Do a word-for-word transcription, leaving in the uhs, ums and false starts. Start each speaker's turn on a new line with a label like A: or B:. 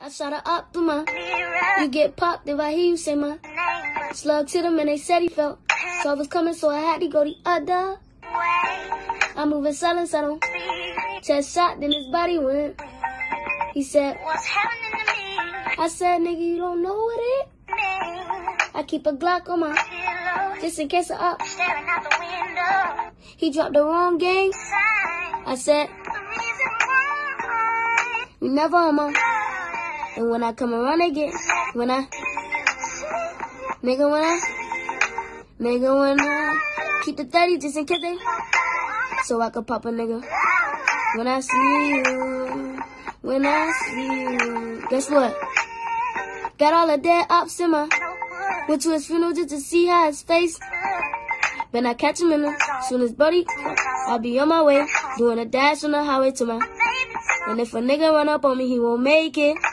A: shot her up through my. You get popped if I hear you say my. Slugs hit him and they said he felt. So I was coming, so I had to go the other. I'm moving silence, I don't. Chest shot, then his body went. He said, what's happening to me? I said, nigga, you don't know what it is? I keep a Glock on my, just in case I'm up. Staring out the window. He dropped the wrong game. I said, we never on my. And when I come around again, when I, nigga, when I, nigga, when I, keep the thirty just in case they, so I could pop a nigga. When I see you, when I see you, guess what? Got all the dead ops in my, went to his funeral just to see how his face. Then I catch him in the, soon as buddy, I'll be on my way, doing a dash on the highway to my. And if a nigga run up on me, he won't make it.